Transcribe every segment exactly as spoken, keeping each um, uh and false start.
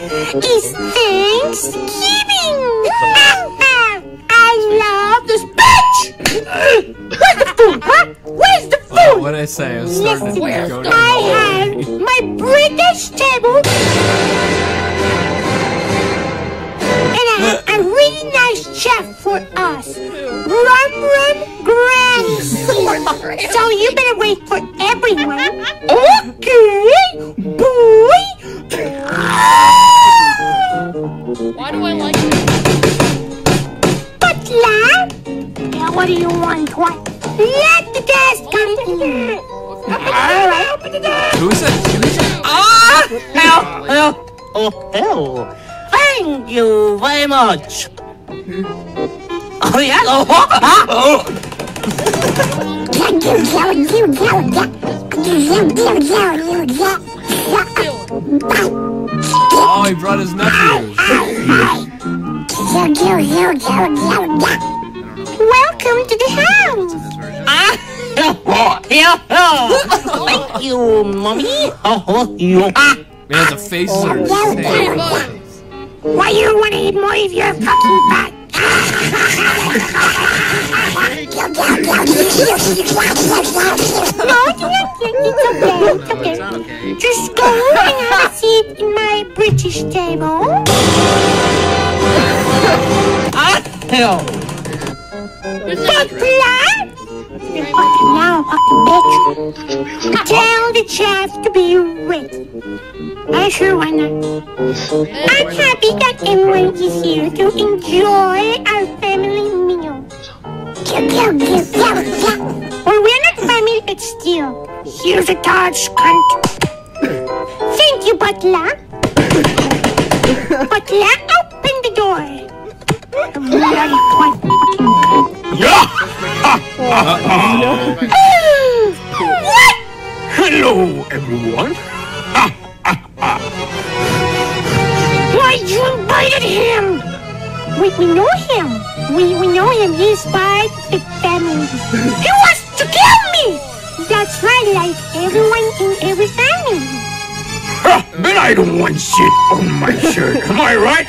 is Thanksgiving. I love this bitch. Where's the food, huh? Where's the food? Well, what did I say? I was starting Listen, to go to I have my British table. And I have a really nice chef for us. Rum Rum Grams. So you better wait for everyone. Okay, boy. Why do I like it? Butler, now what do you want? What? Let the guest come in. All right. Who is that? Ah! Hell, hell, oh, hell. Thank you very much. Oh, yeah. Oh, oh. Oh, he brought his nephews. Welcome to the house. Ah! Thank you, mommy. Oh, you. Ah! Man, the faces are insane. Why you want to eat more if you're fucking fat? No, it's okay. It's okay. It's okay. Just go and have a seat in my British table. Ah! Hell. Butler! You fucking now, fucking bitch. Tell the chef to be ready. I sure why not? I'm happy that everyone is here to enjoy our family meal. Well, we're not family, but still. Here's a touch, cunt. Thank you, Butler. Butler, open the door. Bloody cunt, fucking cunt. Yeah! What? Hello, everyone. Why you invited him? We, we know him. We, we know him. He's part of the family. He wants to kill me. That's right, like everyone in every family. Huh, but I don't want shit on my shirt. Am I right?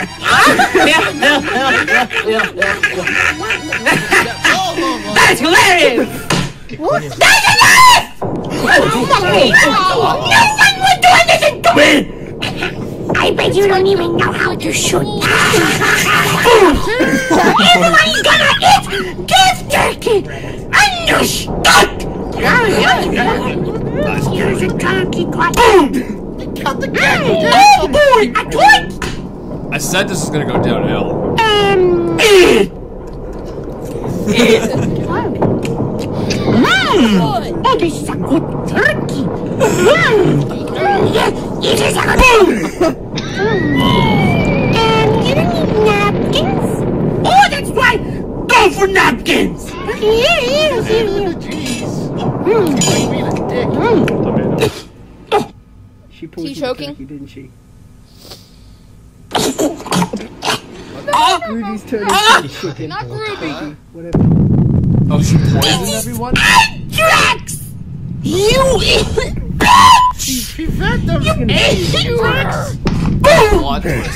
That's hilarious! What? That's enough! No one will do anything to me! I bet you don't even know how to shoot. Everyone's gonna eat beef jerky! Understood! Here's a turkey cut. Cut the cake. Oh boy! A twit! I said this is gonna go downhill. Um... Mmm! Oh, this is a good turkey! Mmm! Yes, it is a good... Um, you don't need napkins? Oh, that's right! Go for napkins! Here, here, here, here. Mmm. She pulled Is he the choking? turkey, didn't she? Oh! Rudy's turning Ah! into chicken. Not Ruby. Whatever. Oh, she poisoned everyone? Drax! You bitch! She fed them. You Drax! Plot twist.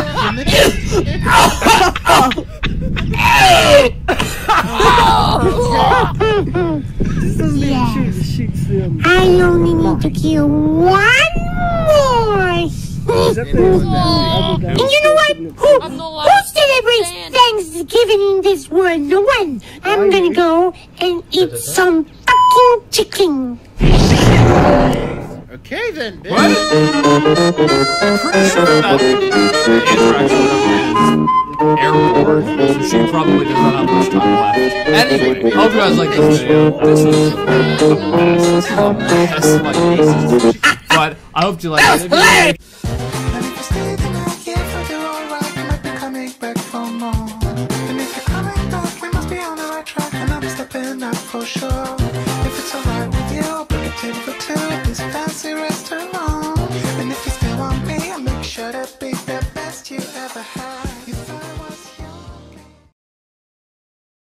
This doesn't even shoot, it shoots them. I only need to kill one more. Is that the one that the And you know what? Who, I'm not allowed who to celebrates stand. Thanksgiving in this world? No one. I'm gonna go and eat some fucking chicken. Okay then, bitch. What? I'm pretty sure that the interaction with her is airborne, so she probably does not have much time left. Anyway, I hope you guys like this video. This was a mess. This is a mess like aces. But I hope you like it. If you like, For sure.